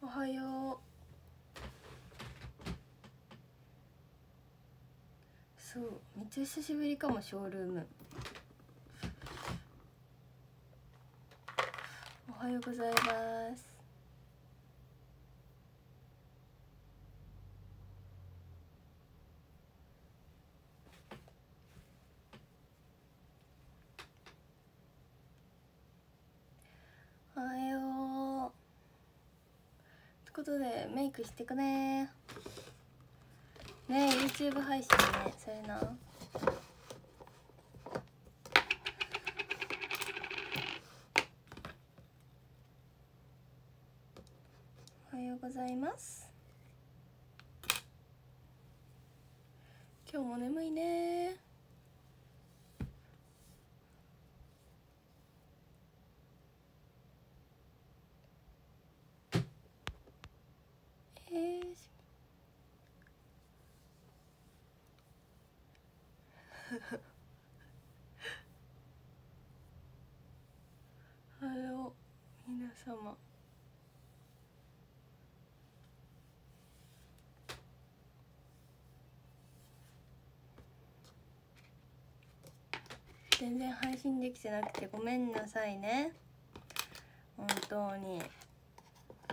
はよう。そうめっちゃ久しぶりかも、ショールーム。おはようございます。おはよう。ってことでメイクしてくね。ねえ YouTube 配信ね、それな。おはようございます。今日も眠いね。おはよう皆様。全然配信できてなくてごめんなさいね、本当に。あ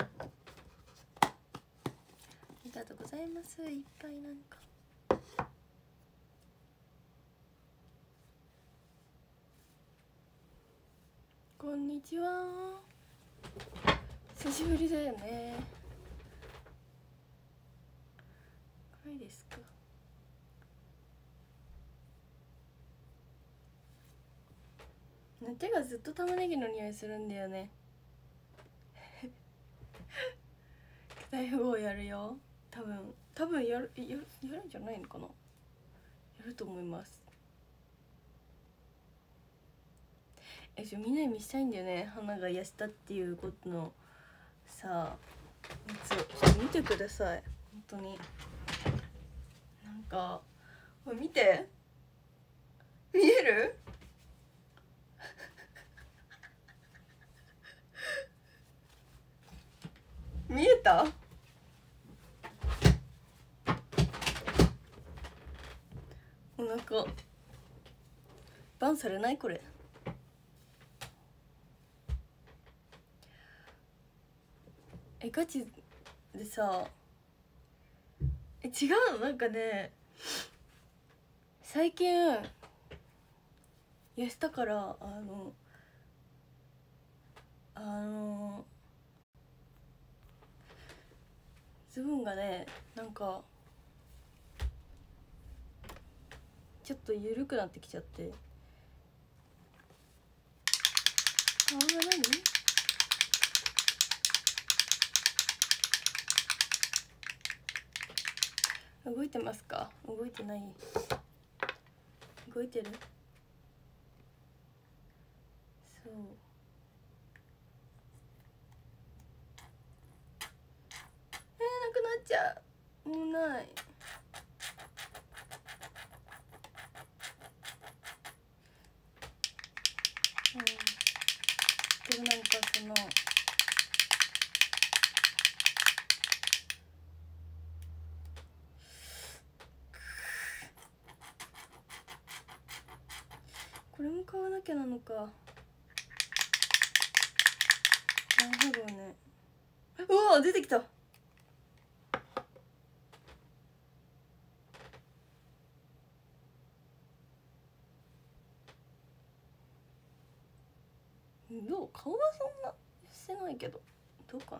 りがとうございます。いっぱいなんかこんにちは。久しぶりだよね。はいですか。手がずっと玉ねぎの匂いするんだよね。大富豪やるよ。多分やるんじゃないのかな。やると思います。みんなに見したいんだよね、花が痩せたっていうことのさちょっと見てください、本当に。なんかほら見て、見える見えた。お腹バンされない？これガチでさ、違うの、なんかね最近痩せたから、ズボンがねなんかちょっと緩くなってきちゃって、顔が何？動いてますか？動いてない？動いてる？そう、なくなっちゃう。もうない。でもなんかそのこれも買わなきゃなのか。なるほどね。うわ出てきた。どう？顔はそんなしてないけどどうかな。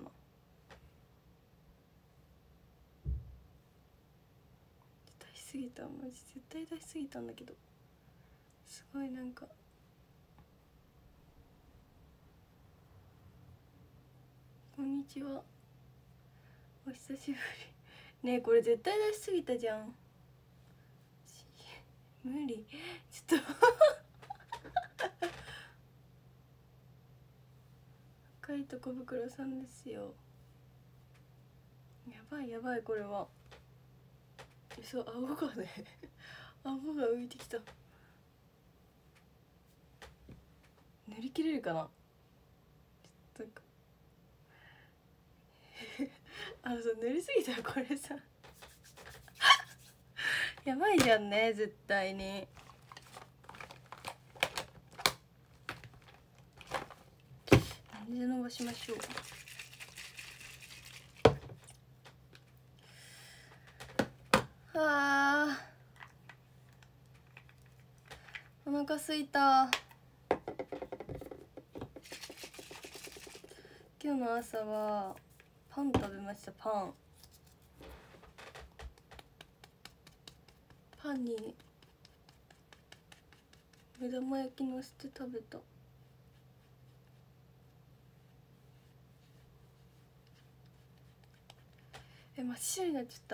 出しすぎた、マジ絶対出しすぎたんだけど、すごいなんかこんにちは、お久しぶり。ねえこれ絶対出しすぎたじゃん。無理、ちょっと赤いと小袋さんですよ。やばいやばい、これは。そう、顎がね顎が浮いてきた。塗り切れるかな。ちょっとそう塗りすぎたらこれさやばいじゃんね絶対に。何で伸ばしましょう。あー、お腹すいた。今日の朝はパン食べました。パンに目玉焼きのせて食べた。真っ白になっちゃった。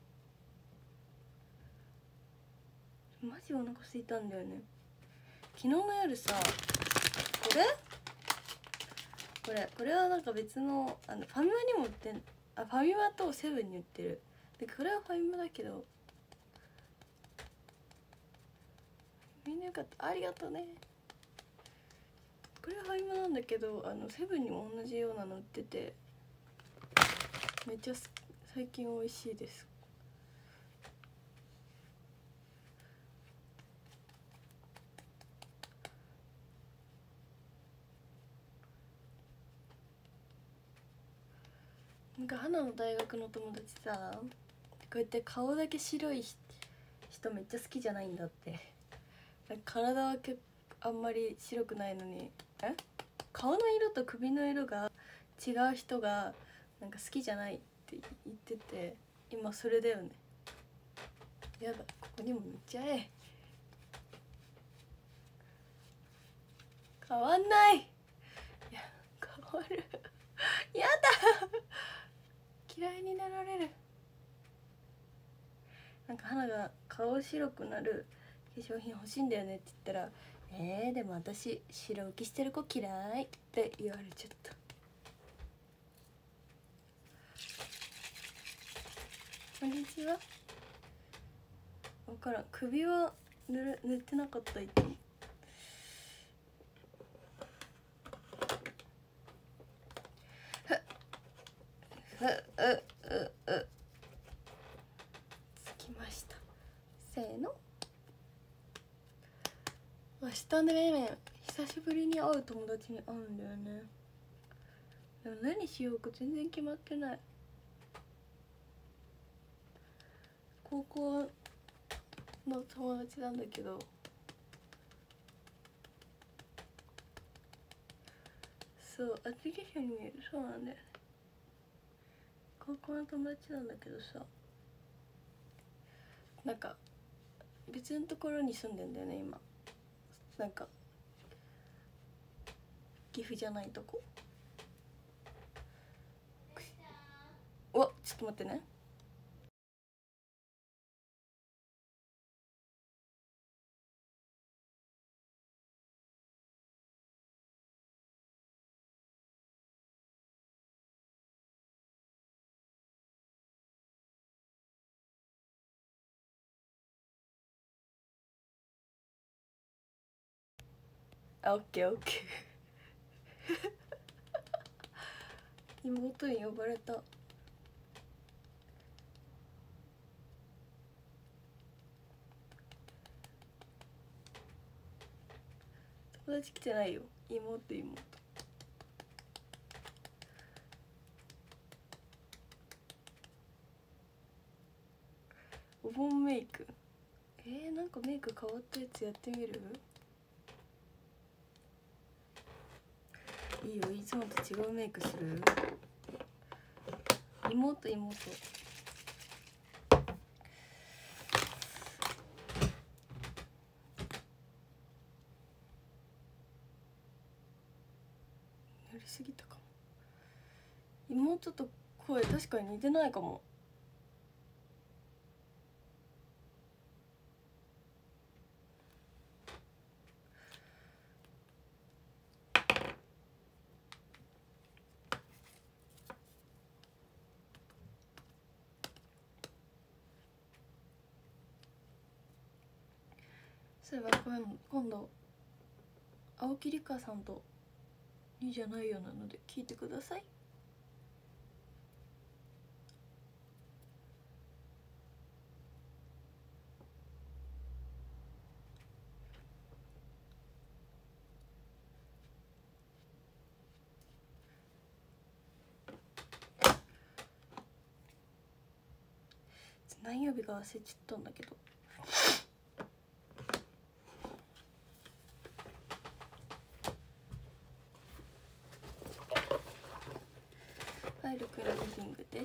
マジお腹空いたんだよね。昨日の夜さ、これはなんか別のファミマにも売ってん、ファミマとセブンに売ってる。でこれはファミマだけど、みんなよかった、ありがとうね。これはファミマなんだけど、セブンにも同じようなの売ってて、めっちゃ最近美味しいです。なんか花の大学の友達さ、こうやって顔だけ白い人めっちゃ好きじゃないんだって。体はあんまり白くないのに、顔の色と首の色が違う人がなんか好きじゃないって言ってて、今それだよね。やだ、ここにも塗っちゃえ。変わんない。いや、変わるやだ嫌いになられる。なんか花が顔白くなる化粧品欲しいんだよねって言ったら、でも私白浮きしてる子嫌いって言われちゃった。こんにちは。分からん、首は塗ってなかった。いつもつきました。せーの。明日ね、久しぶりに会う友達に会うんだよね。でも何しようか全然決まってない。高校の友達なんだけど、そうアプリケーションに見える。そうなんだよね。高校の友達なんだけどさ、なんか別のところに住んでんだよね今。なんか岐阜じゃないとこ。ちょっと待ってね。オッケーオッケー妹に呼ばれた。友達来てないよ。妹。お盆メイク。なんかメイク変わったやつやってみる？いいよ、いつもと違うメイクする？妹。塗りすぎたかも。妹と声確かに似てないかも。そういえば今度青木里香さんと「いいじゃないよ」なので聞いてください。 何曜日か忘れちゃったんだけど。はい、ルクラリビングです。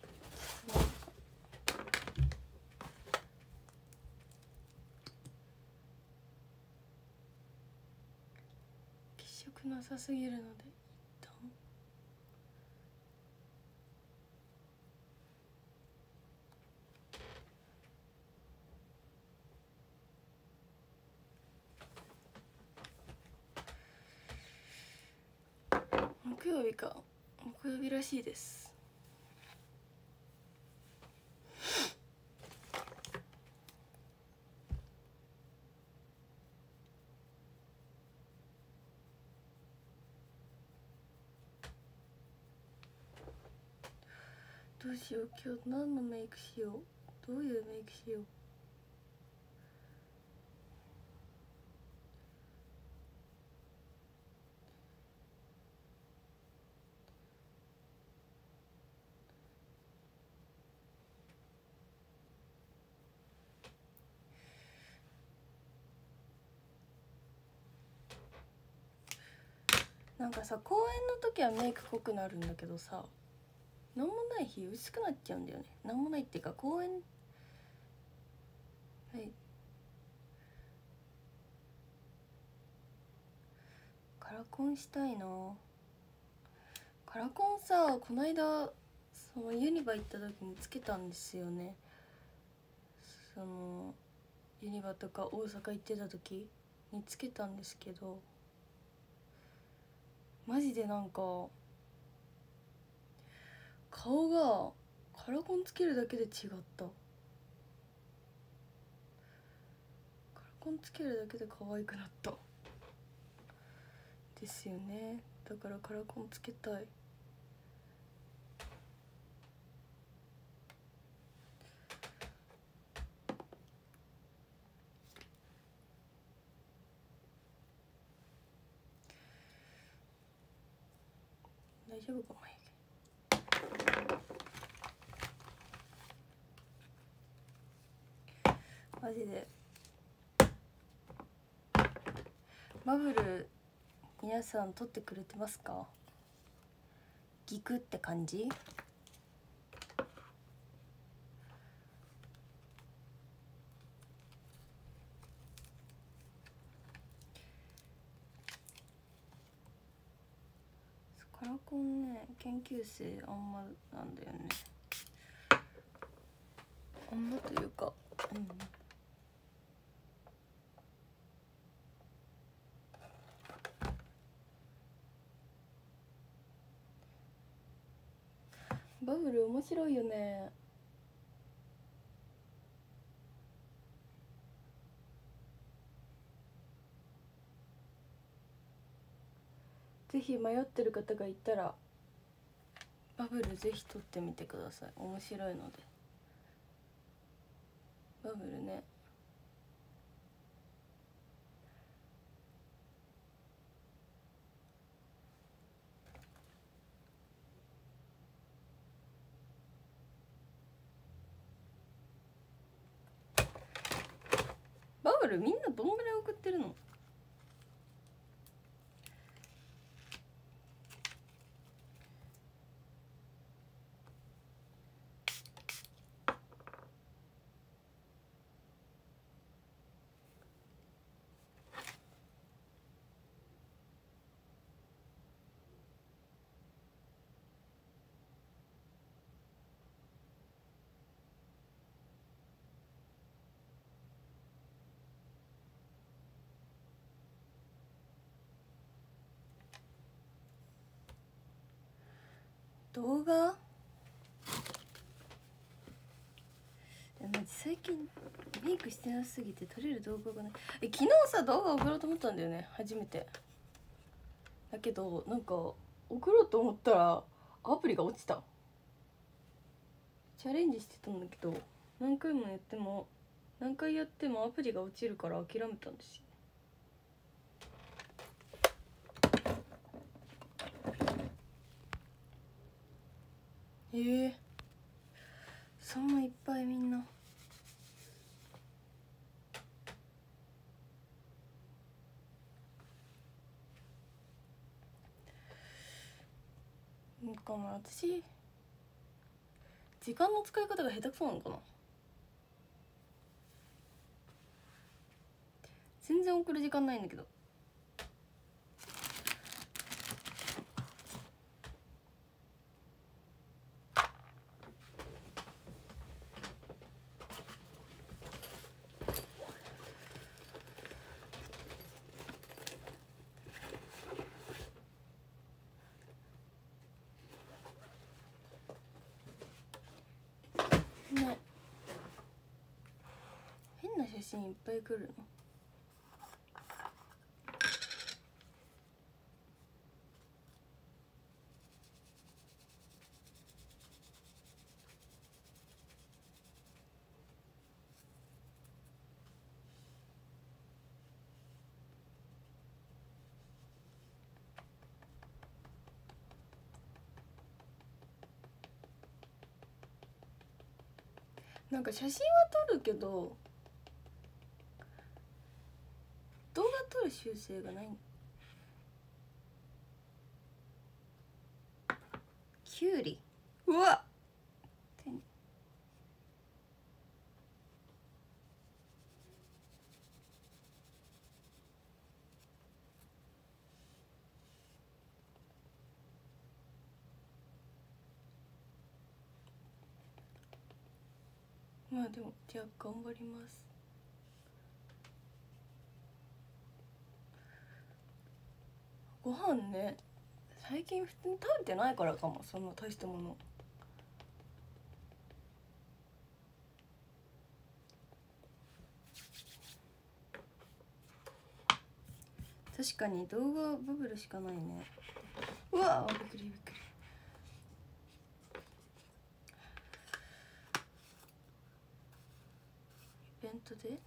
血色なさすぎるので一旦木曜日か。木曜日らしいです。どうしよう、今日何のメイクしよう。どういうメイクしよう。なんかさ、公演の時はメイク濃くなるんだけどさ、なんもない日薄くなっちゃうんだよね。なんもないっていうか公演、はい、カラコンしたいな。カラコンさ、こないだそのユニバ行った時につけたんですよね。そのユニバとか大阪行ってた時につけたんですけど、マジでなんか顔がカラコンつけるだけで違った。カラコンつけるだけで可愛くなったですよね。だからカラコンつけたい。大丈夫か、眉毛マジで。バブル皆さん撮ってくれてますか？ギクって感じ？カラコンね、研究生あんまなんだよね。あんまというか、バブル面白いよね。ぜひ迷ってる方がいたらバブルぜひ撮ってみてください。面白いので。バブルね、バブルみんなどんぐらい送ってるの？動画？最近メイクしてなすぎて撮れる動画がない。昨日さ動画送ろうと思ったんだよね、初めて。だけどなんか送ろうと思ったらアプリが落ちた。チャレンジしてたんだけど何回やってもアプリが落ちるから諦めたんですよ。 そんないっぱいみんな。なんかな、私時間の使い方が下手くそなのかな。全然送る時間ないんだけど。ね、変な写真いっぱい来るの。なんか写真は撮るけど動画撮る習性がない。きゅうり、うわっ、まあでもじゃあ頑張ります。ご飯ね、最近普通に食べてないからかも。そんな大したもの。確かに動画ブブルしかないね。うわびっくりびっくり。イベントで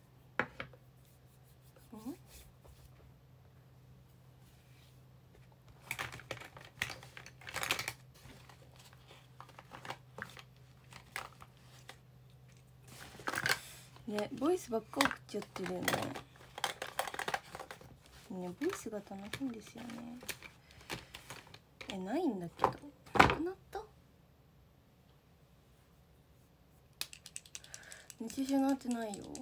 ね、ボイスばっか送っちゃってるよね。ね、ボイスが楽しいんですよね。ないんだけど、なくなった。日常なってないよ。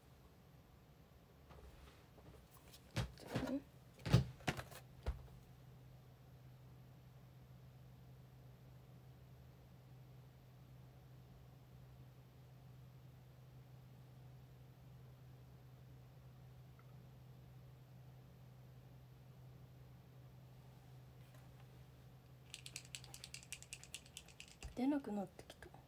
出なくなってきた。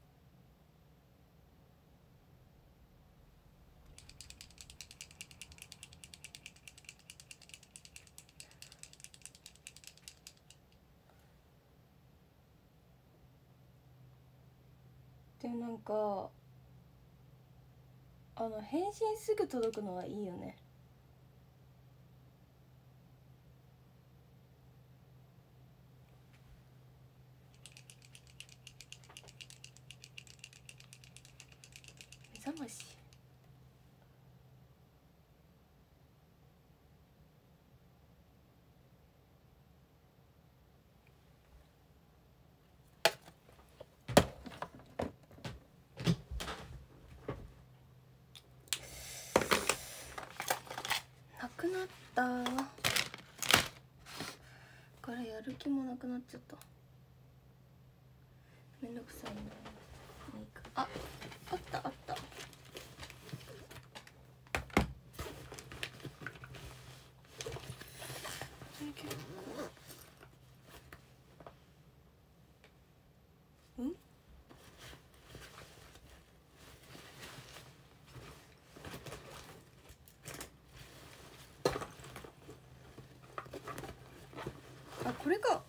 でもなんか返信すぐ届くのはいいよね。目覚まし。なくなったからやる気もなくなっちゃった。めんどくさいな。あったあった。あ、これか。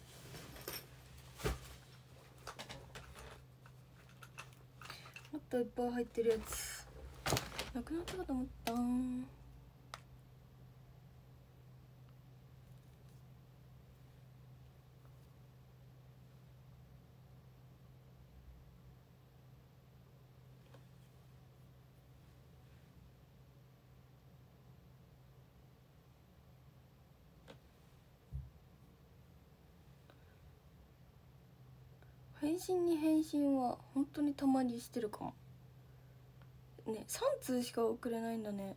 もっといっぱい入ってるやつなくなったかと思ったん。 配信に返信は本当にたまにしてるかもね。3通しか送れないんだね。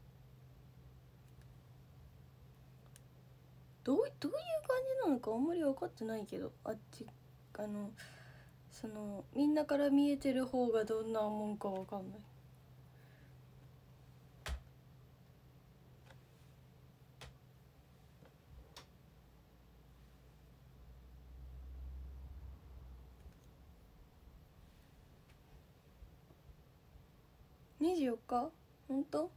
どういう感じなのかあんまり分かってないけど、あっちそのみんなから見えてる方がどんなもんか分かんない。24日本当？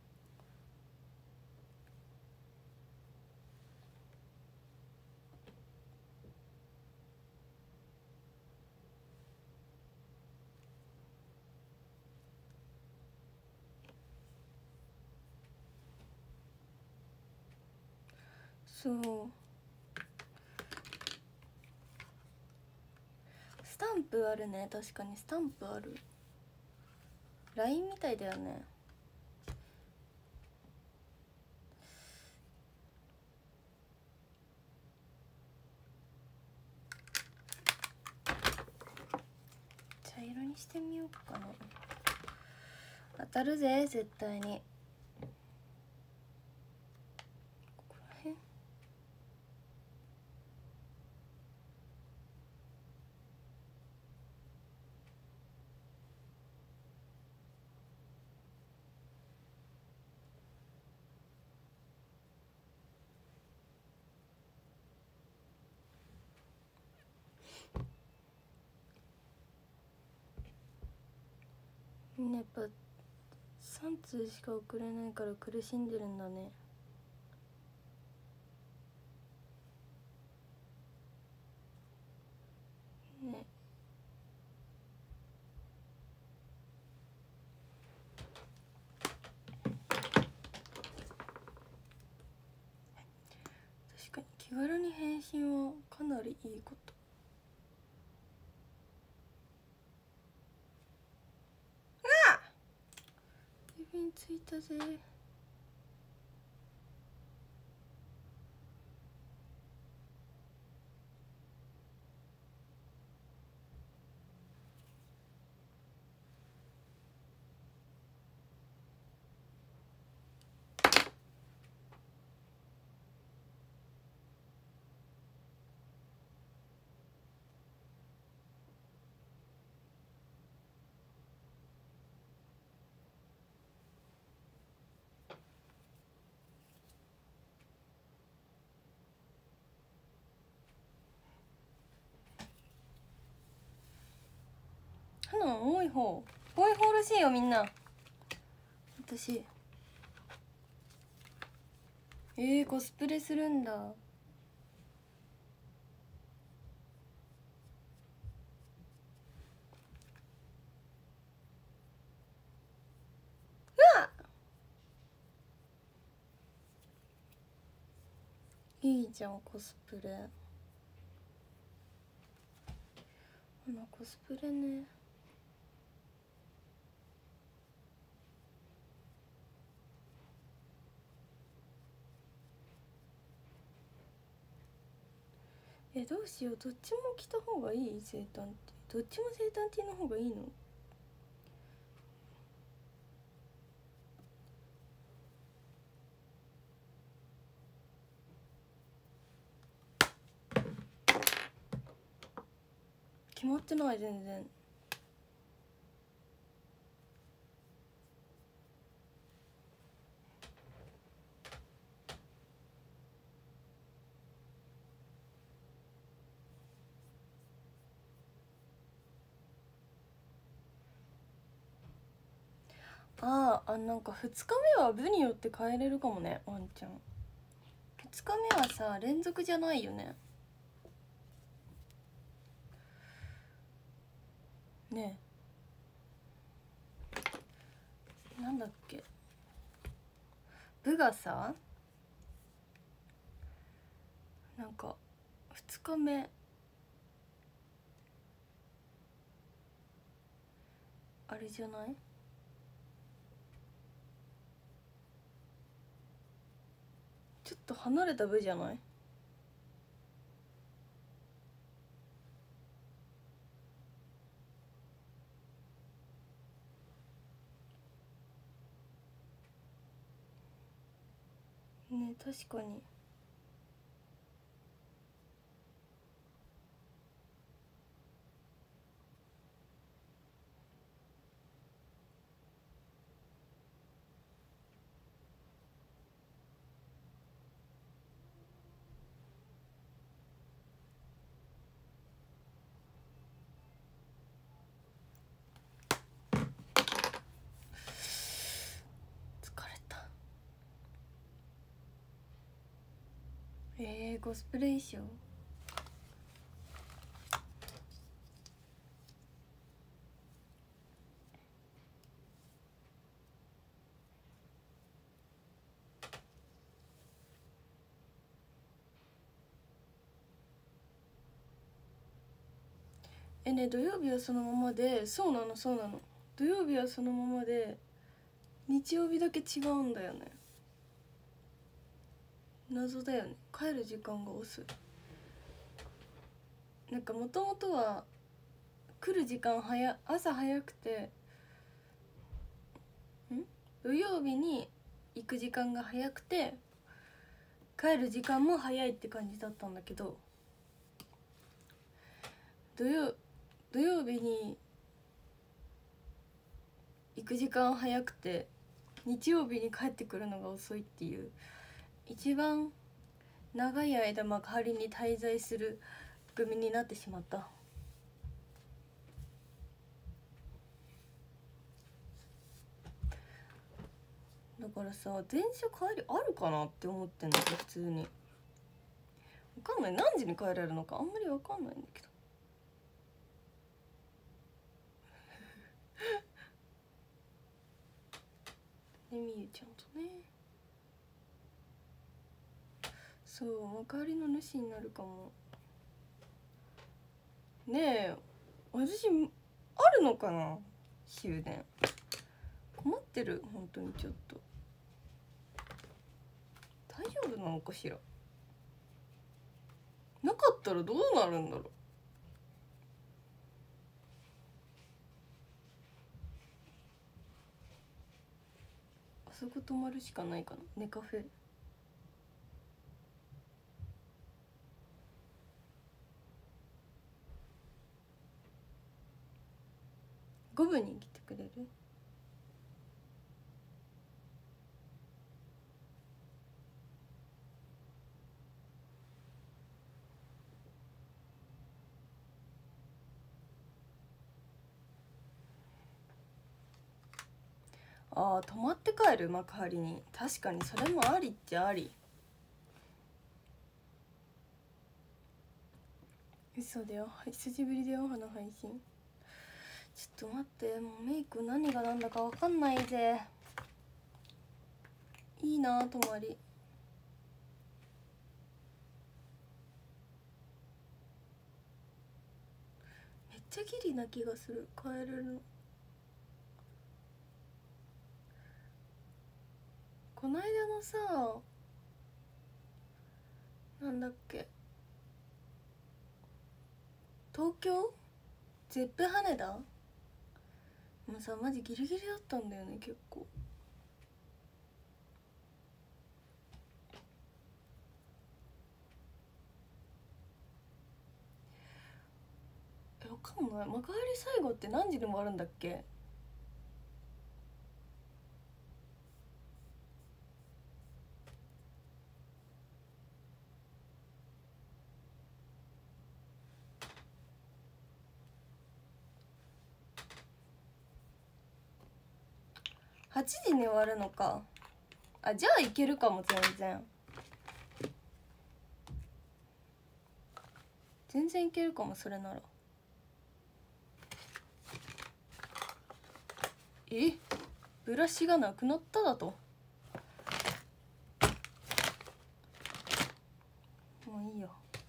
そう、スタンプあるね。確かにスタンプある。 LINE みたいだよね。茶色にしてみようかな。当たるぜ絶対に。ここら辺みんなやっぱ3通しか送れないから苦しんでるんだね。ね、確かに気軽に返信はかなりいいこと。うわっ、指についたぜ。花多い方らしいよみんな。私コスプレするんだ。うわっ、いいじゃんコスプレ。コスプレね。どうしよう、どっちも着た方がいい？生誕ティーどっちも生誕ティーの方がいいの？決まってない全然。なんか2日目は部によって変えれるかもね、ワンちゃん。2日目はさ連続じゃないよね。ねえ、なんだっけ、部がさなんか2日目あれじゃない？ちょっと離れた部じゃない？ 確かに。コスプレ衣装。ね、土曜日はそのままで、そうなのそうなの、土曜日はそのままで日曜日だけ違うんだよね。謎だよね。帰る時間が遅い。なんかもともとは来る時間朝早くて、土曜日に行く時間が早くて帰る時間も早いって感じだったんだけど、土曜日に行く時間早くて日曜日に帰ってくるのが遅いっていう、一番長い間幕張に滞在する組になってしまった。だからさ、電車帰りあるかなって思ってんだけど、普通に分かんない。何時に帰れるのかあんまり分かんないんだけどね、みゆちゃんとね。そう、幕張の主になるかもねえ。私あるのかな終電。困ってる、本当に。ちょっと大丈夫なのかしら。なかったらどうなるんだろう。あそこ泊まるしかないかな、ネカフェ。5分に来てくれる？ああ、泊まって帰る幕張に。確かにそれもありっちゃあり。嘘だよ、久しぶりだよ、花配信。ちょっと待って、もうメイク何が何だか分かんないぜ。いいな泊まり。めっちゃギリな気がする、帰れるの。こないだのさ、なんだっけ、東京ゼップ羽田もうさ、マジギリギリだったんだよね、結構。わかんない。幕張最後って何時に終わるんだっけ。8時に終わるのか。あ、じゃあいけるかも。全然いけるかも、それなら。ブラシがなくなっただと。もういいよ。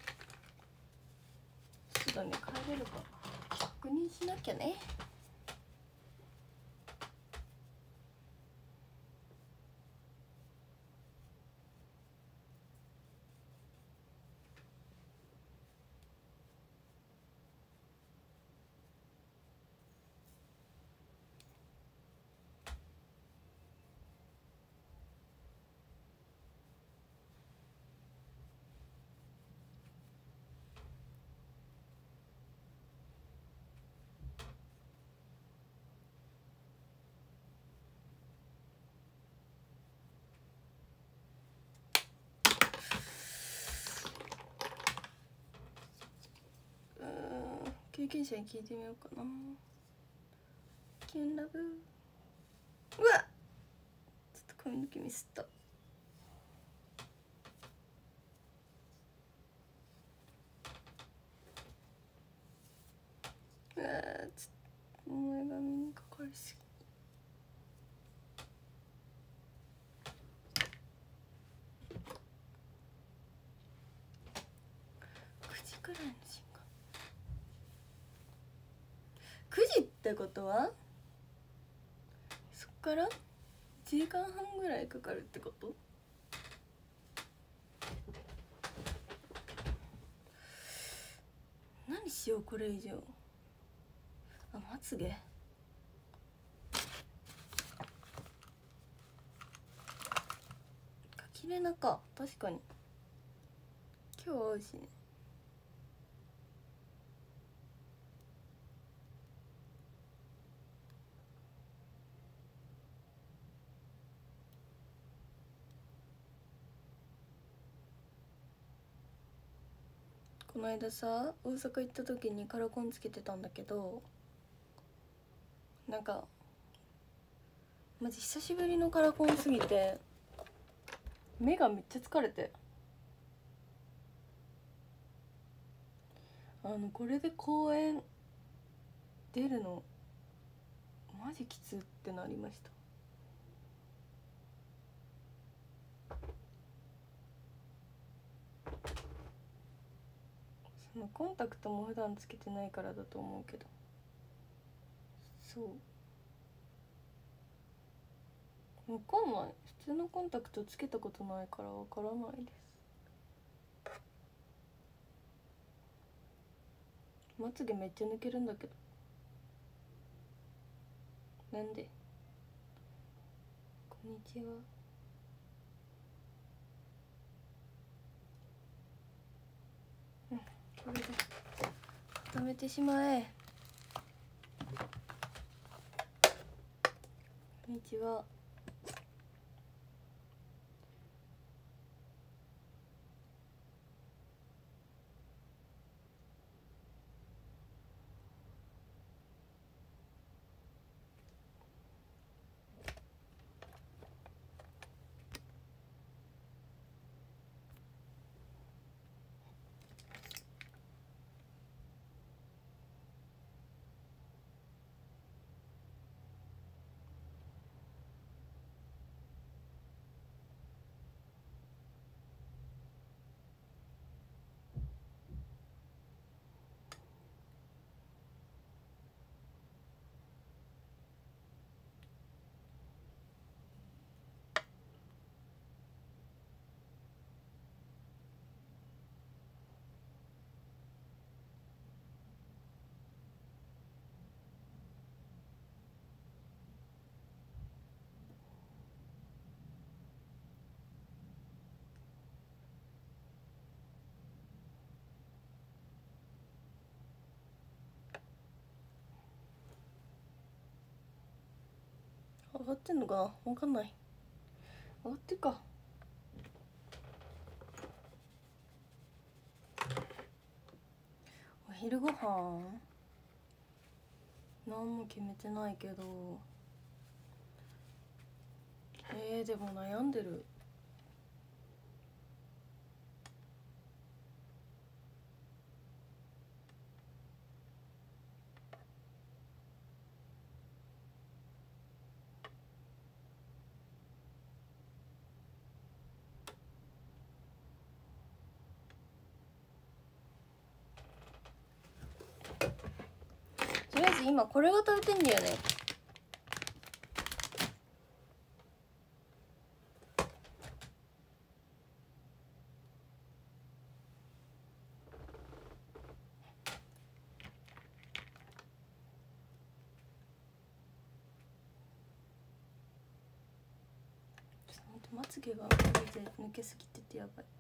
そうだね、帰れるか確認しなきゃね。 経験者に聞いてみようかな。キュンラブ。うわっ、ちょっと髪の毛ミスった。うわー、ちょっと前髪にかかりすぎ。9時くらいの時間。9時ってことはそっから1時間半ぐらいかかるってこと？何しようこれ以上。あ、まつげきれいなか。確かに今日は多いしね。この間さ、大阪行った時にカラコンつけてたんだけど、なんかマジ久しぶりのカラコンすぎて目がめっちゃ疲れて、これで公演出るのマジきつってなりました。そのコンタクトも普段つけてないからだと思うけど、そうわかんない。普通のコンタクトつけたことないからわからないです。まつげめっちゃ抜けるんだけど、なんで？こんにちは。うん、これで固めてしまえ。こんにちは。上がってんのかな、わかんない。上がってるか。お昼ご飯何も決めてないけど、でも悩んでる。とりあえず今これが食べてんだよね。ちょっと待って、まつげが抜けすぎててやばい。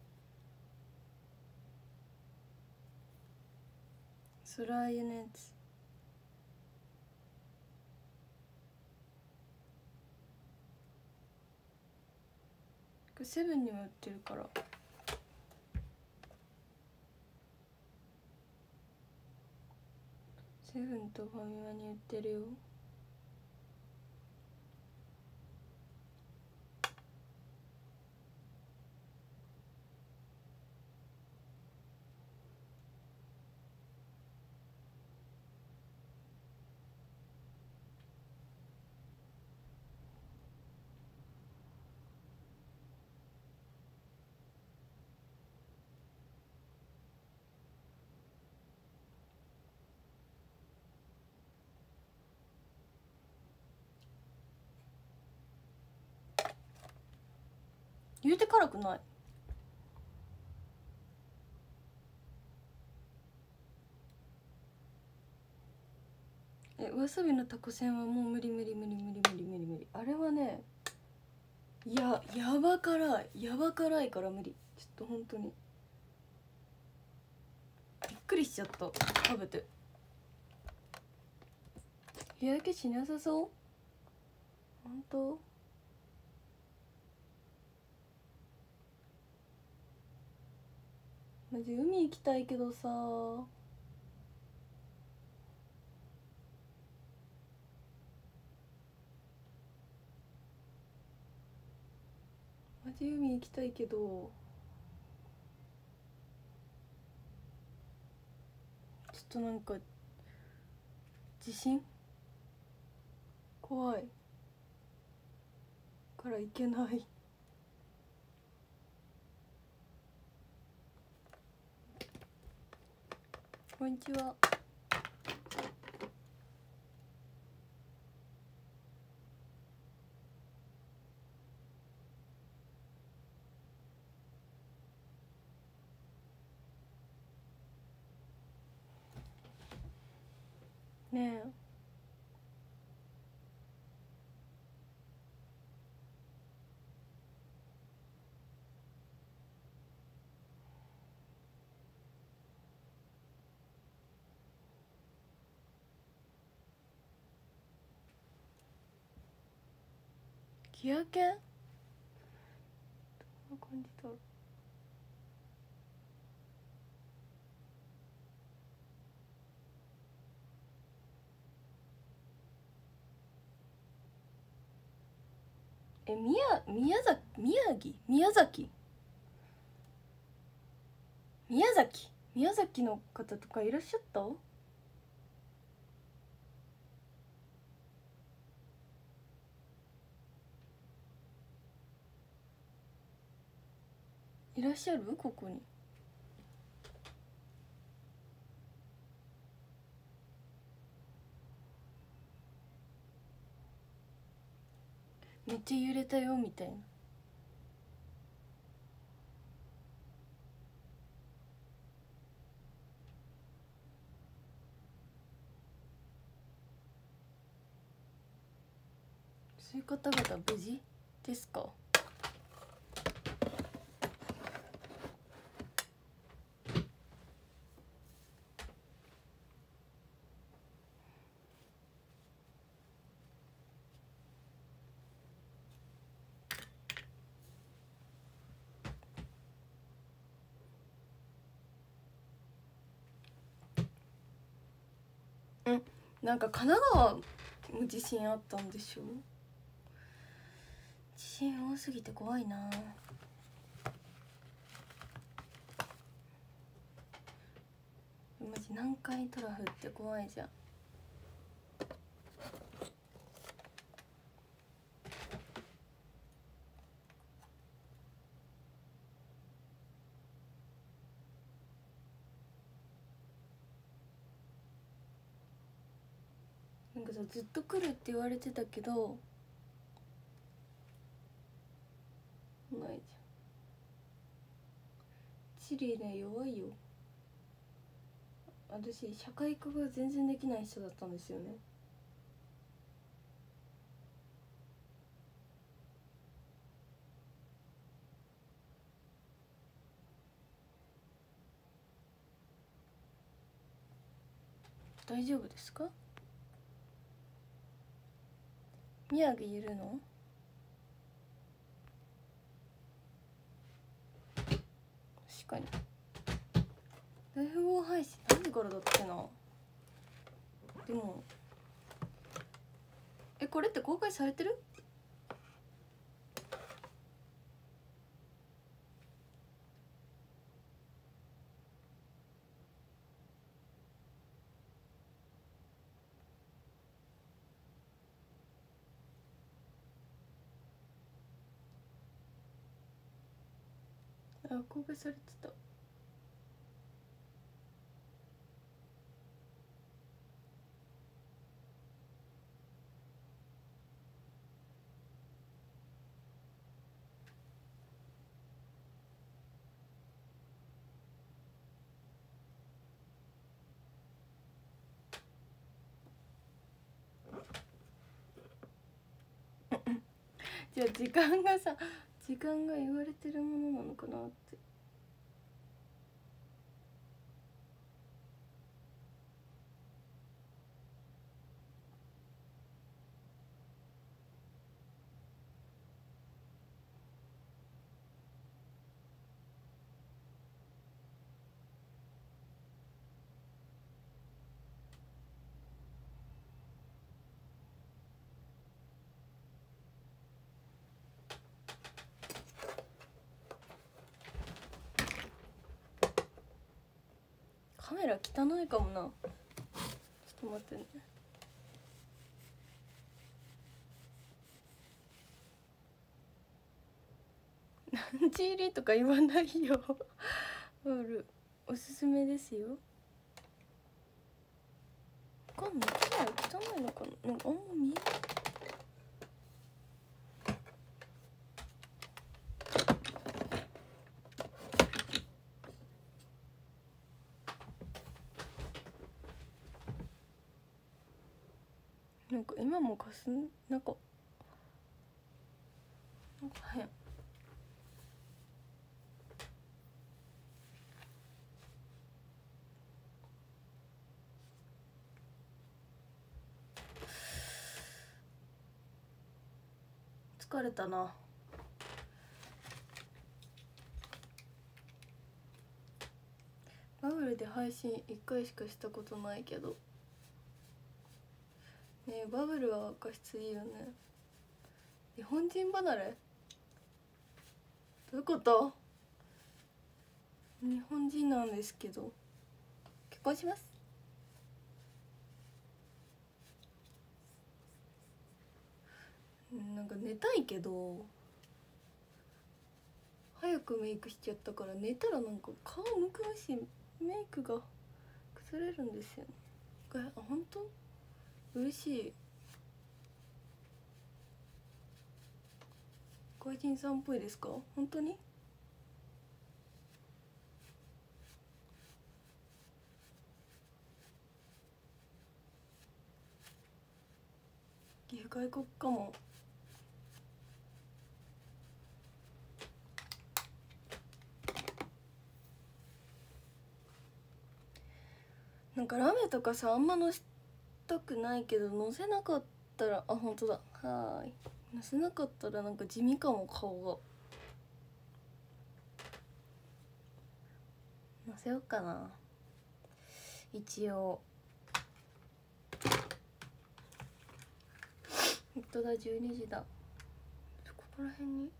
そら湯のやつ。これセブンにも売ってるから。 セブンとファミマに売ってるよ。言うて辛くない。わさびのタコせんはもう無理無理無理無理無理無理無理。あれはね、やば辛い、やば辛いから無理。ちょっと本当にびっくりしちゃった。食べて日焼けしなさそう。本当？マジ海行きたいけどさ。マジ海行きたいけど、ちょっとなんか地震怖いから行けない。こんにちは。ねえ、日焼けどんな感じだろう。宮崎の方とかいらっしゃった？いらっしゃる？ここに。めっちゃ揺れたよみたいな。そういう方々無事ですか？なんか神奈川も地震あったんでしょ。地震多すぎて怖いな。マジ南海トラフって怖いじゃん。なんかさ、ずっと来るって言われてたけどないじゃん。チリね、弱いよ。私社会科が全然できない人だったんですよね。大丈夫ですか？宮城いるの？確かに。ライフ号配信何時からだっけな。 でもこれって公開されてる？あ、公開されてた。じゃあ時間がさ、時間が言われてるものなのかなって。カメラ汚いかもな。ちょっと待ってね。何時入りとか言わないよ。おすすめですよ。わかんない。カメラ汚いのかな。なんかあんま見えない。なんか今もかすん、なんか変。疲れたな。バブルで配信1回しかしたことないけどね。えバブルは画質いいよね。日本人離れどういうこと？日本人なんですけど結婚します。なんか寝たいけど早くメイクしちゃったから寝たらなんか顔むくむしメイクが崩れるんですよね。あ、本当？嬉しい。外人さんっぽいですか？本当に？いや外国かも。なんかラメとかさあんまのしたくないけどのせなかったら、あ、本当だ。はーい。のせなかったらなんか地味かも顔が。のせようかな一応。本当だ12時だ。ここら辺に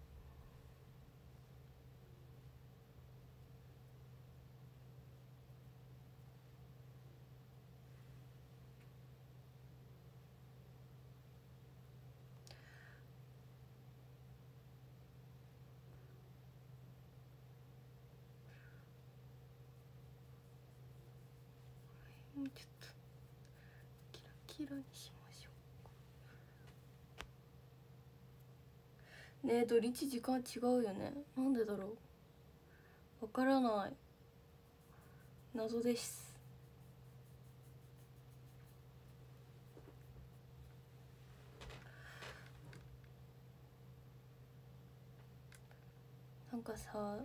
ちょっとキラキラにしましょう。ねえ土日時間違うよね。なんでだろう。わからない。謎です。なんかさ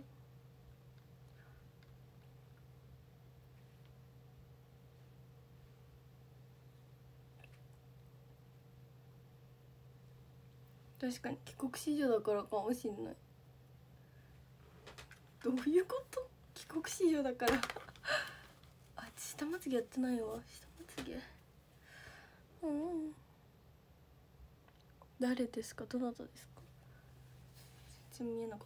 確かに帰国子女だからかもしんない。どういうこと？帰国子女だからあ、下まつげやってないわ。下まつげ誰ですか？どなたですか？全然見えなかった。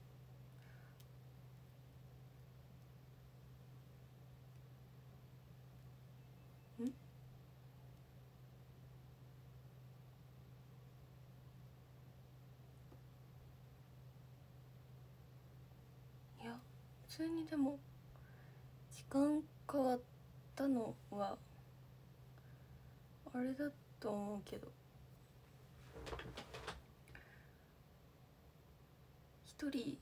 いや普通にでも時間変わったのはあれだと思うけど、一人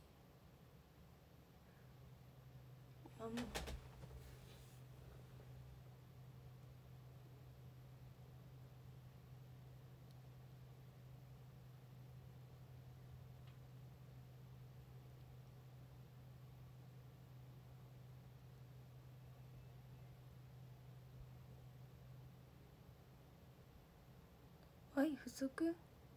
愛不足。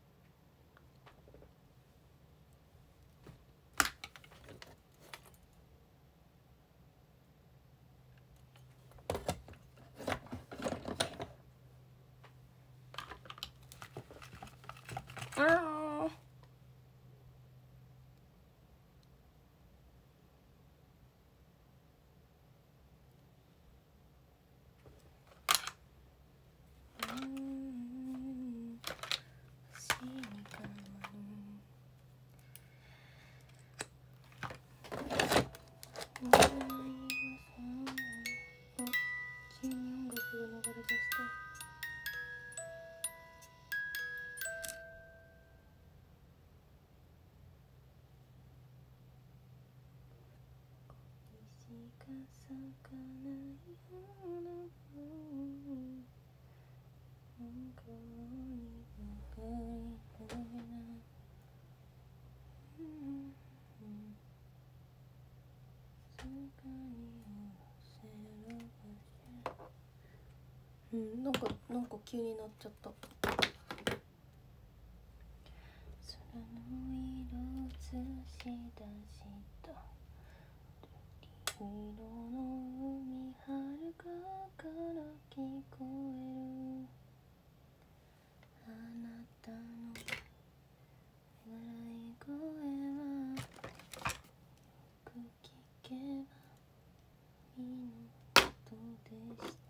ああ急に音楽が流れ出した。なんか急になっちゃった。空の色映し出した色の海、遥かから聞こえるあなたの笑い声はよく聞けば海の音でした。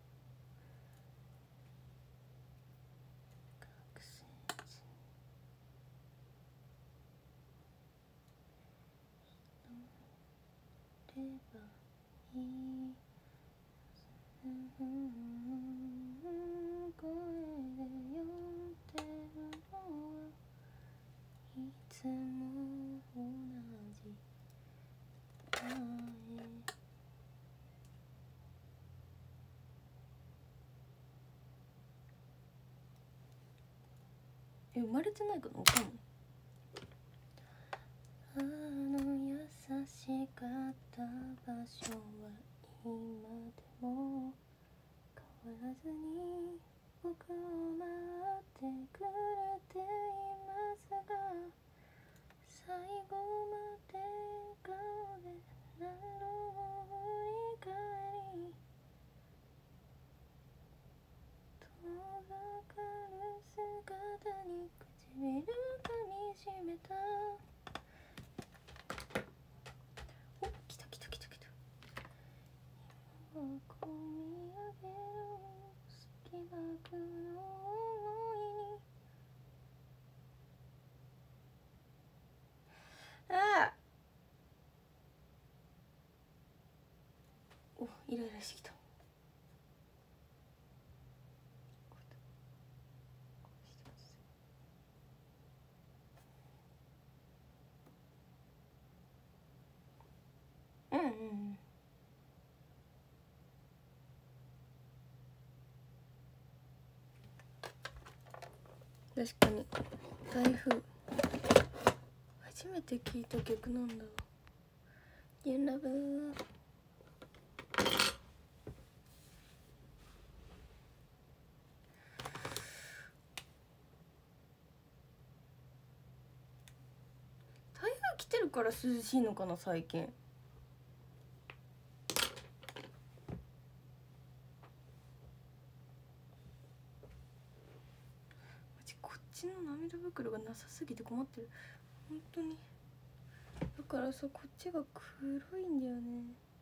隠せずればいい声で呼んでるのはいつも同じ生まれてないかな、わかんない。あの優しかった場所は今でも変わらずに僕を待ってくれていますが、最後まで顔で何度も振り返り遠ざかる姿に唇噛みしめた。お、来た来た来た来た。今はこみ上げる隙間くの想いにああお、イライラしてきた。うんうんうん。確かに台風初めて聞いた曲なんだ。You love。台風来てるから涼しいのかな最近。 ちの涙袋がなさすぎて困ってる本当に。だからさこっちが黒いんだよね。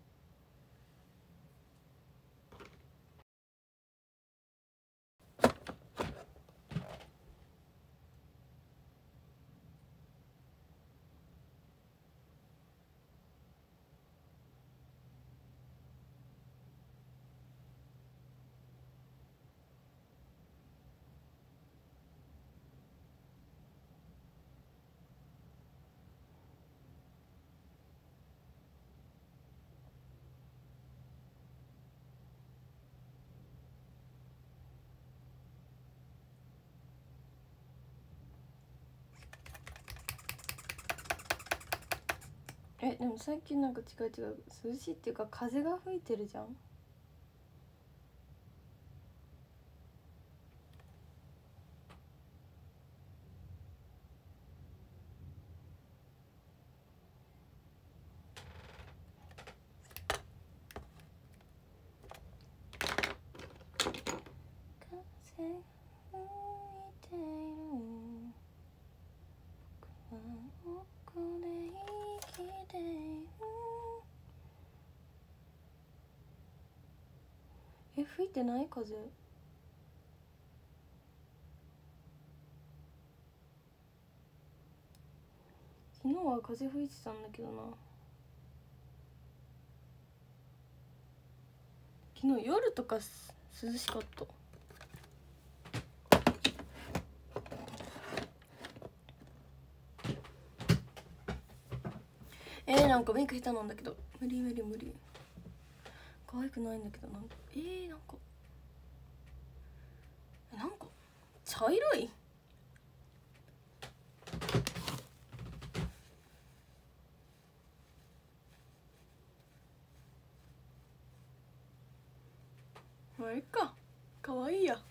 でも最近なんか違う涼しいっていうか風が吹いてるじゃん。風吹いているここで生きている。吹いてない風。昨日は風吹いてたんだけどな。昨日夜とか涼しかった。なんかメイク下手なんだけど無理可愛くないんだけどなんかなんか茶色い。まあいっか可愛いや。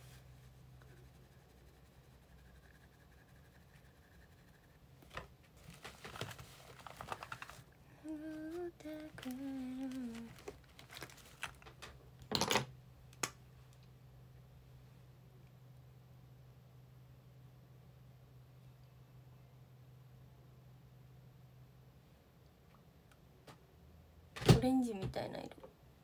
オレンジみたいな色。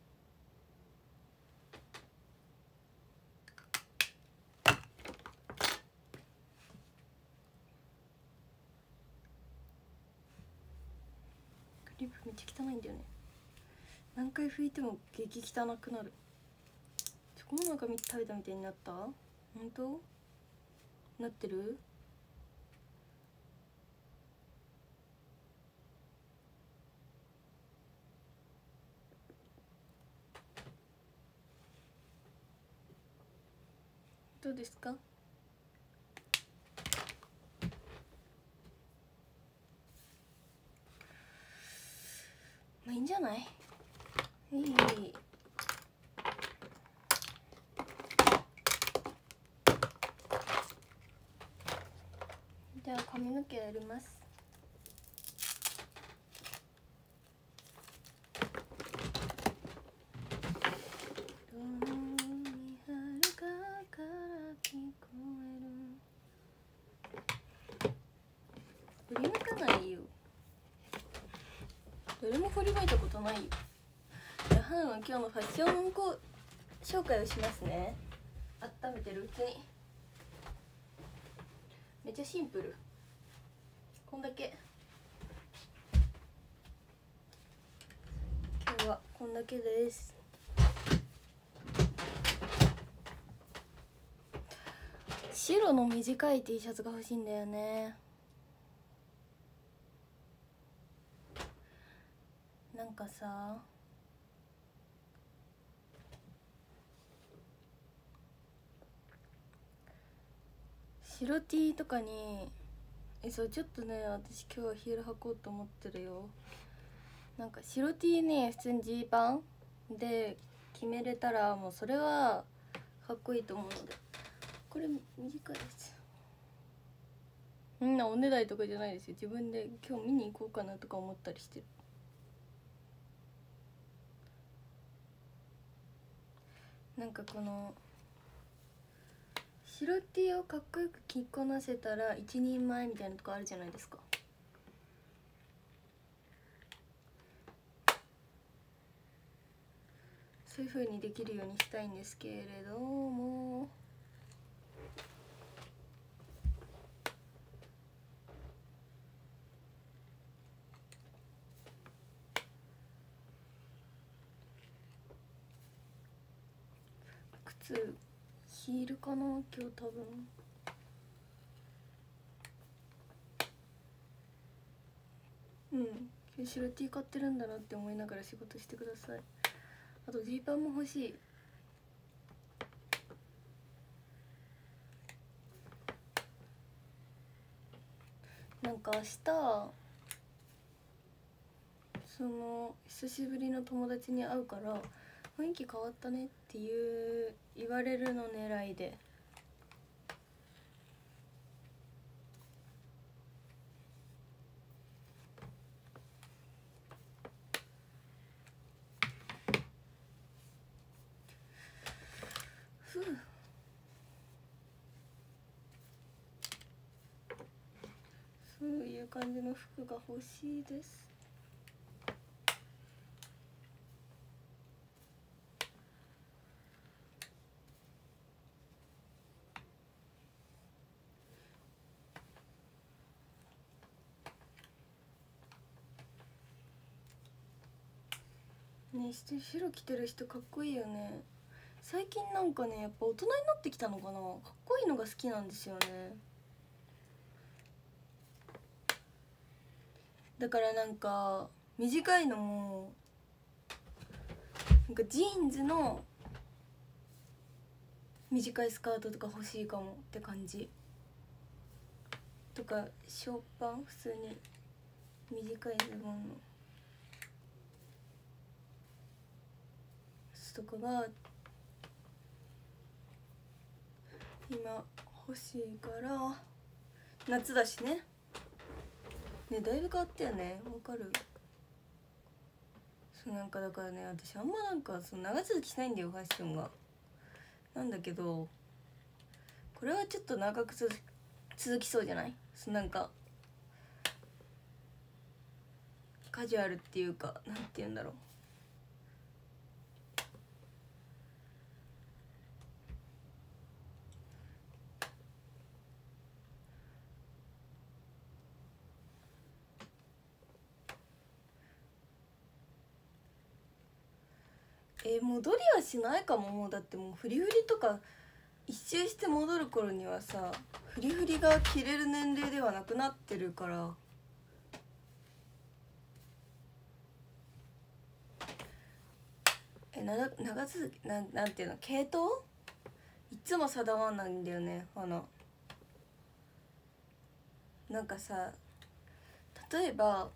リップめっちゃ汚いんだよね。何回拭いても激汚くなる。チョコモナカ食べたみたいになった？本当？なってる？どうですか？まあいいんじゃない？いい。では髪の毛やります。振り向かないよ。誰も振り向いたことないよ。じゃあ花の今日のファッション紹介をしますね。温めてるうちに。めっちゃシンプル。こんだけ。今日はこんだけです。白の短い T シャツが欲しいんだよね。なんかさ白 T とかにそうちょっとね私今日はヒール履こうと思ってるよ。なんか白 T ね普通にジーパンで決めれたらもうそれはかっこいいと思うので。これ短いです。みんなおねだりとかじゃないですよ。自分で今日見に行こうかなとか思ったりしてる。なんかこの白 T をかっこよく着こなせたら一人前みたいなとこあるじゃないですか。そういう風にできるようにしたいんですけれども、靴ヒールかな今日多分。今日白 T 買ってるんだなって思いながら仕事してください。あとジーパンも欲しい。なんか明日その久しぶりの友達に会うから雰囲気変わったねって言われるの狙いで、そういう感じの服が欲しいです。ね、白着てる人かっこいいよね。最近なんかねやっぱ大人になってきたのかな、かっこいいのが好きなんですよね。だからなんか短いのもなんかジーンズの短いスカートとか欲しいかもって感じとか、ショーパン普通に短いズボンのとかが今欲しいから。夏だしね。ね、だいぶ変わったよね。わかる。そうなんかだからね、私あんまなんかその長続きしないんだよファッションが。なんだけどこれはちょっと長く続きそうじゃない？なんかカジュアルっていうか、なんて言うんだろう。戻りはしないかも。もうだってもうフリフリとか一周して戻る頃にはさ、フリフリが着れる年齢ではなくなってるから。長続きなんていうの、系統いつも定まんないんだよね。なんかさ、例えば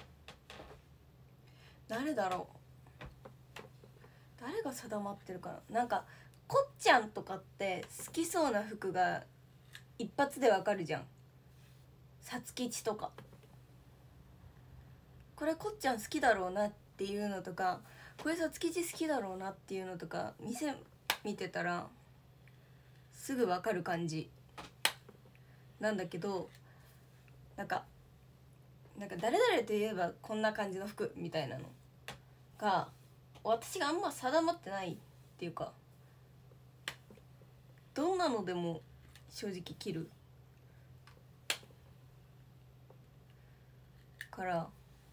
誰だろう、誰が定まってるかな。なんかこっちゃんとかって好きそうな服が一発でわかるじゃん。さつきちとか、これこっちゃん好きだろうなっていうのとか、これさつきち好きだろうなっていうのとか、店見てたらすぐわかる感じなんだけど、なんか誰々といえばこんな感じの服みたいなのが私があんま定まってないっていうか、どんなのでも正直着るから。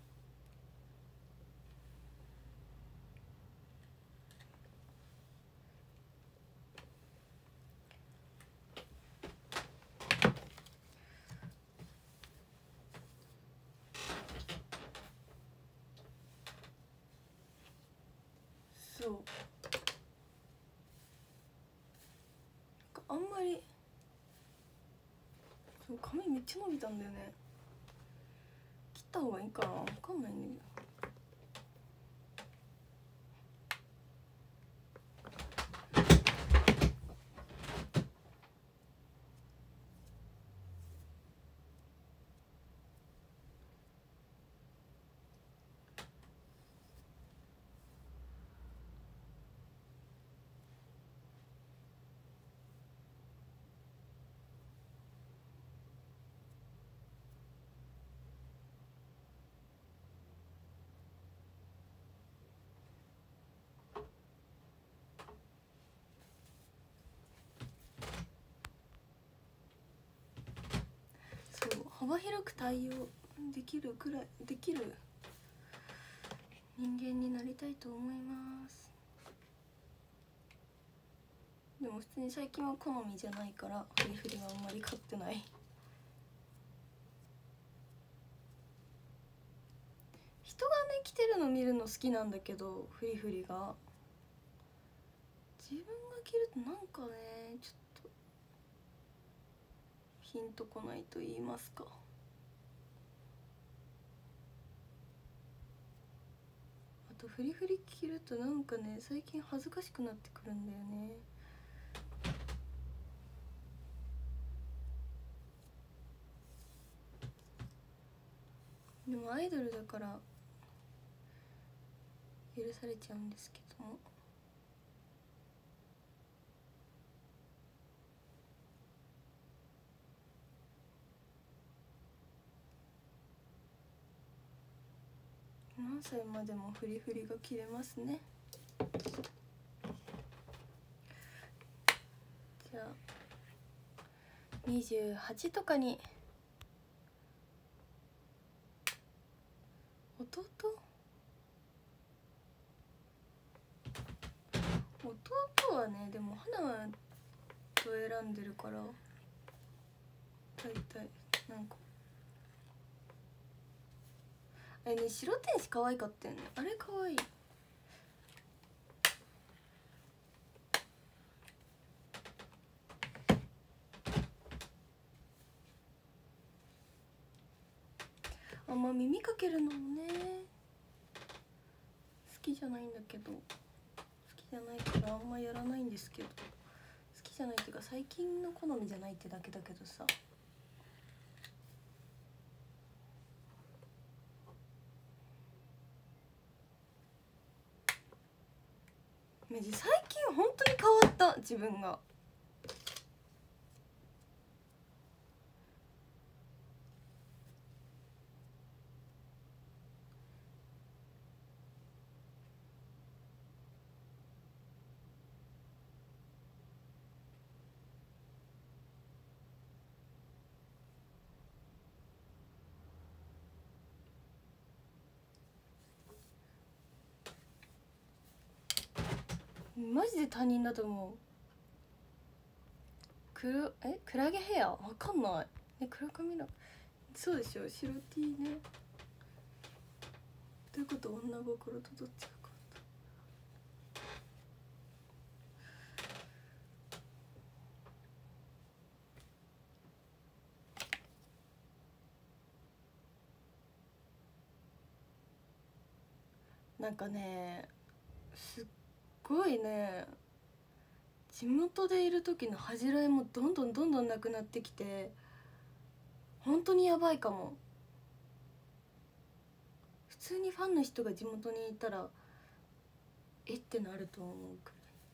そう、あんまり、そう髪めっちゃ伸びたんだよね。切った方がいいかな、分かんないんだけど。 幅広く対応できるくらいできる人間になりたいと思います。でも普通に最近は好みじゃないからフリフリはあんまり買ってない。人がね着てるの見るの好きなんだけど、フリフリが自分が着るとなんかねちょっとピンとこないと言いますか。あとフリフリ着るとなんかね最近恥ずかしくなってくるんだよね。でもアイドルだから許されちゃうんですけども、何歳までもフリフリが着れますね。じゃあ28とかに弟はねでも花と選んでるから大体なんかあれね、白天使可愛かったよね。あれ可愛い。あんま耳かけるのもね好きじゃないんだけど、好きじゃないからあんまやらないんですけど、好きじゃないっていうか最近の好みじゃないってだけだけどさ。マジ最近本当に変わった自分が。マジで他人だと思う。クラゲヘアわかんない。黒髪のそうでしょ、白 T ね。どういうこと？女心とどっちが変わった？なんかねすっごいね地元でいる時の恥じらいもどんどんなくなってきて、本当にやばいかも。普通にファンの人が地元にいたらえってなると思うく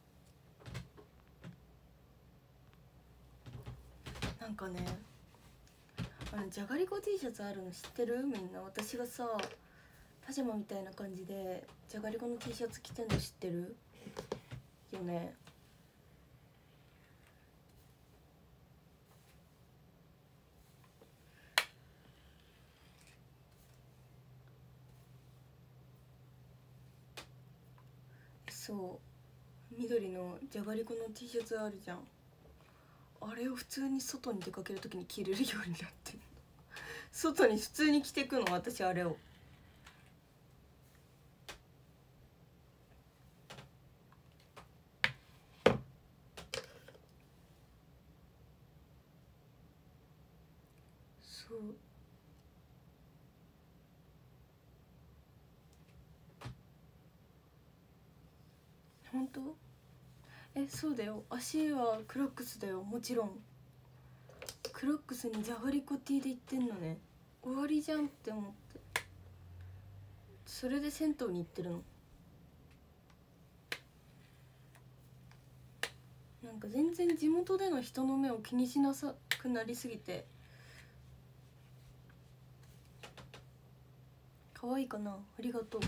らい。なんかねじゃがりこ T シャツあるの知ってる？みんな。私がさパジャマみたいな感じでじゃがりこの T シャツ着てんの知ってるよね。そう緑のじゃがりこの T シャツあるじゃん。あれを普通に外に出かける時に着れるようになってんの。外に普通に着てくの私あれを。そう本当？そうだよ。足はクロックスだよ。もちろんクロックスにじゃがりこ T で行ってんのね。終わりじゃんって思って、それで銭湯に行ってるの。なんか全然地元での人の目を気にしなさくなりすぎて。可愛いかな？ありがとう。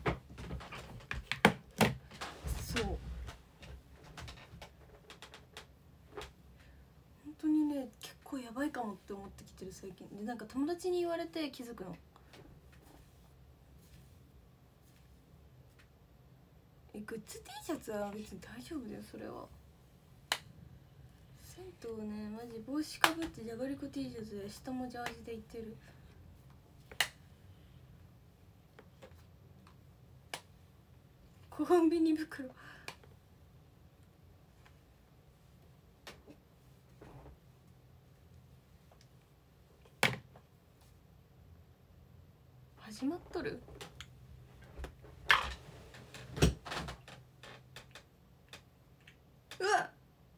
そう本当にね結構やばばいかもって思ってきてる最近で。なんか友達に言われて気づくの。グッズ T シャツは別に大丈夫だよ。それは銭湯ね、マジ帽子かぶってじゃがりこ T シャツで下もジャージで行ってる。コンビニ袋始まっとる。うわっ、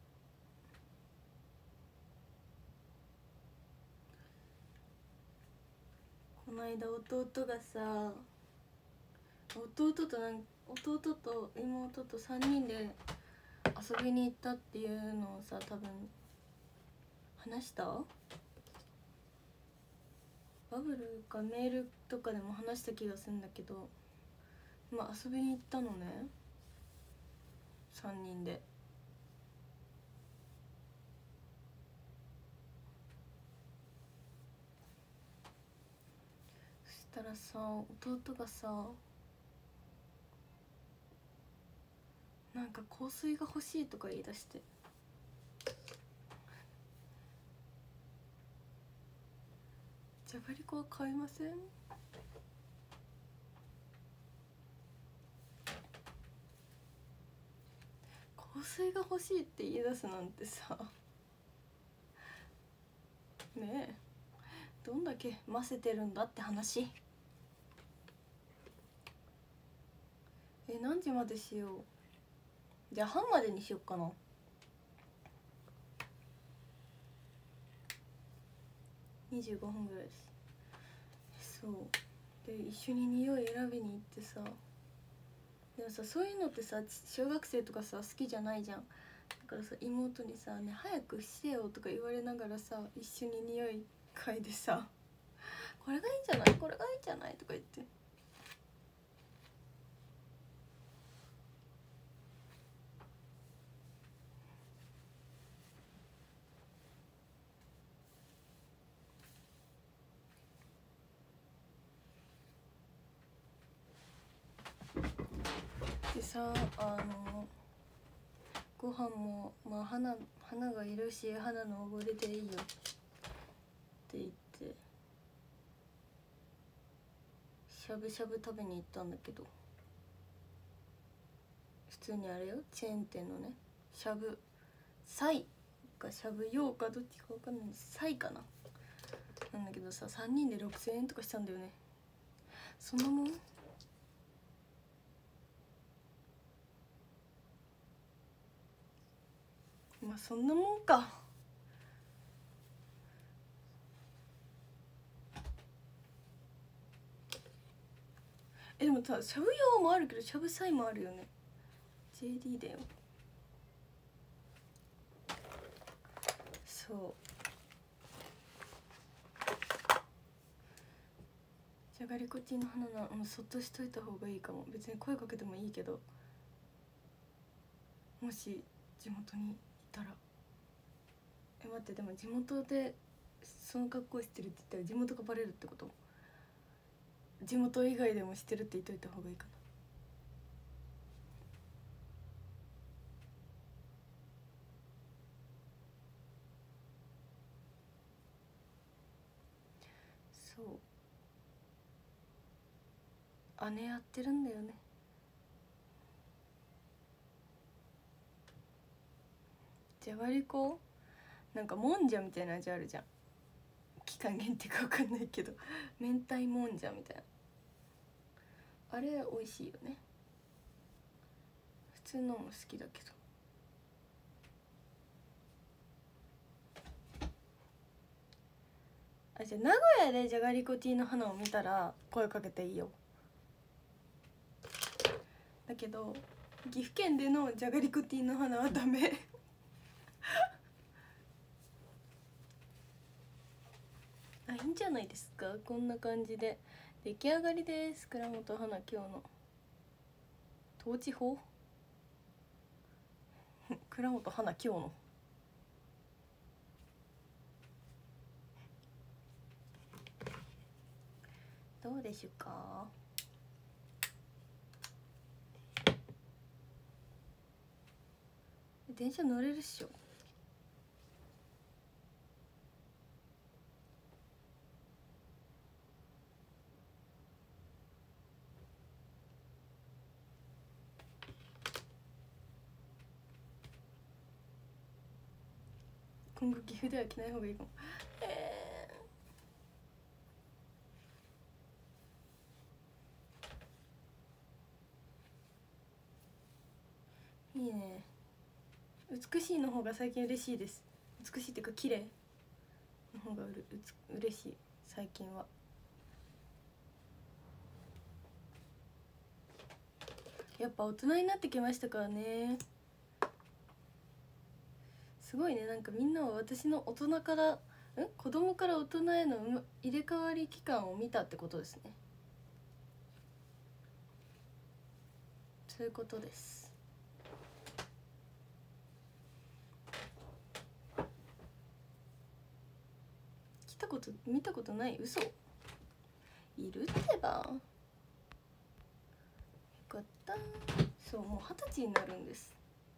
この間弟がさ、弟と妹と3人で遊びに行ったっていうのをさ、多分話した？バブルかメールとかでも話した気がするんだけど、まあ遊びに行ったのね、3人で。そしたらさ、弟がさ、なんか香水が欲しいとか言い出して、じゃがりこは買いません？香水が欲しいって言い出すなんてさ、ねえ、どんだけませてるんだって話。何時までしよう？じゃあ半までにしよっかな。25分ぐらいです。そうで、一緒に匂い選びに行ってさ、でもさ、そういうのってさ、小学生とかさ好きじゃないじゃん。だからさ、妹にさ「ね、早くしてよ」とか言われながらさ、一緒に匂い嗅いでさ「これがいいんじゃない？これがいいんじゃない？」とか言って。でさ、ご飯もまあ花がいるし、花のおごりでいいよって言って、しゃぶしゃぶ食べに行ったんだけど、普通にあれよ、チェーン店のね、しゃぶサイかしゃぶようかどっちか分かんない、サイかな、なんだけどさ、3人で6000円とかしたんだよね。そんなもん？まあそんなもんか。でもさ、しゃぶ用もあるけどしゃぶサイもあるよね。 JD だよ。そう、じゃがりこティーの花な、そっとしといた方がいいかも。別に声かけてもいいけど、もし地元にいたら。待って、でも地元でその格好してるって言ったら地元がバレるってこと？地元以外でもしてるって言っといた方がいいかな。そう、姉やってるんだよね。じゃがりこなんかもんじゃみたいな味あるじゃん、期間限定か分かんないけど明太もんじゃみたいな、あれ美味しいよね。普通のも好きだけど。じゃあ名古屋でじゃがりこティーの花を見たら声かけていいよ。だけど岐阜県でのじゃがりこティーの花はダメいいんじゃないですか。こんな感じで出来上がりです。倉本花今日の統治法倉本花今日のどうでしょうか。電車乗れるっしょ。今後岐阜では着ない方がいいかも。いいね。美しいの方が最近嬉しいです。美しいっていうか綺麗の方が嬉しい最近は。やっぱ大人になってきましたからね。すごいね。なんかみんなは私の大人から子供から大人への入れ替わり期間を見たってことですね。そういうことです。見たことない？嘘？いるってば。よかった。そう、もう20歳になるんです。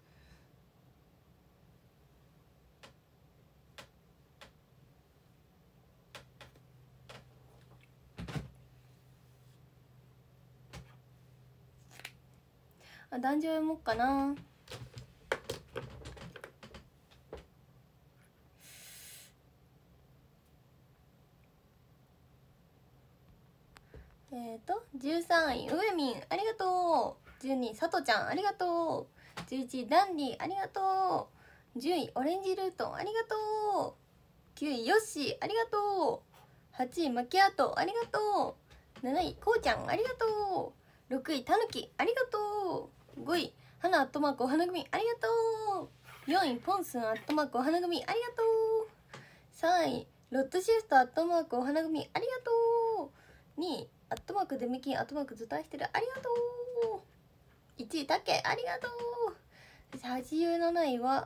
あ、男女読もうかな。13位うえみんありがとう。12位さとちゃんありがとう。11位ダンディありがとう。10位オレンジルートありがとう。9位ヨッシーありがとう。8位マキアートありがとう。7位こうちゃんありがとう。6位たぬきありがとう。5位花アットマークお花組ありがとう。4位ポンスンアットマークお花組ありがとう。3位ロッドシフトアットマークお花組ありがとう。2位アットマークデメキンアットマークずっと愛してるありがとう。1位たけありがとう。そして87位は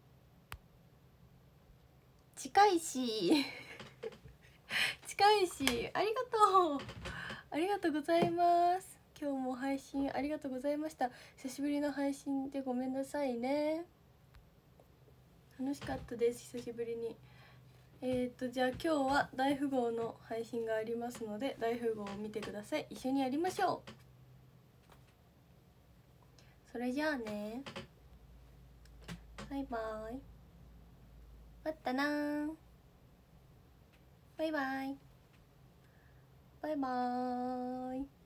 近いし近いしありがとう。ありがとうございます。今日も配信ありがとうございました。久しぶりの配信でごめんなさいね。楽しかったです。久しぶりに。じゃあ今日は大富豪の配信がありますので大富豪を見てください。一緒にやりましょう。それじゃあね、バイバイ。またなー。バイバイバイバーイ。